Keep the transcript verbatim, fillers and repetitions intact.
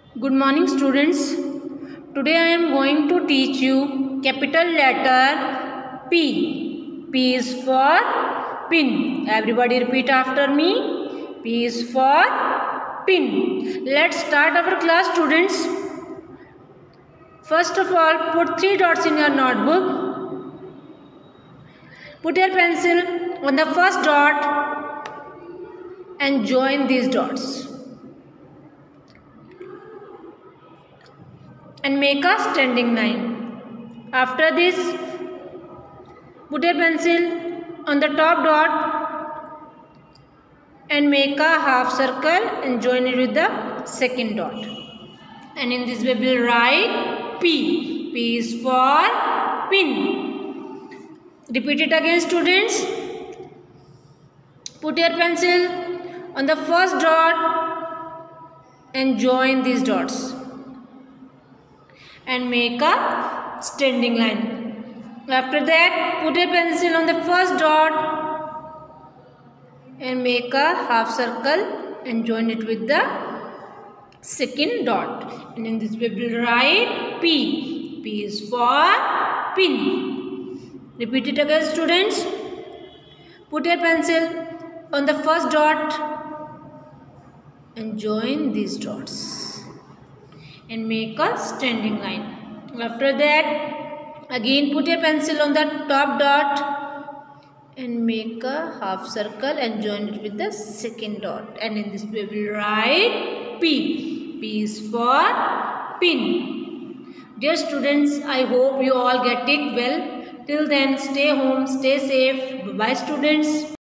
Good morning, students. Today I am going to teach you capital letter P. P is for pin. Everybody repeat after me. P is for pin. Let's start our class, students. First of all, put three dots in your notebook. Put your pencil on the first dot and join these dots. And make a standing line. After this, put a pencil on the top dot and make a half circle and join it with the second dot. And in this way we will write P. P is for pin. Repeat it again, students. Put your pencil on the first dot and join these dots. And make a standing line. After that, put a pencil on the first dot and make a half circle and join it with the second dot. And in this way we will write P. P is for pin. Repeat it again, students. Put a pencil on the first dot and join these dots. And make a standing line. After that, again put a pencil on the top dot and make a half circle and join it with the second dot. And in this way we will write P. P is for pin. Dear students, I hope you all get it well. Till then, stay home, stay safe. Bye bye, students.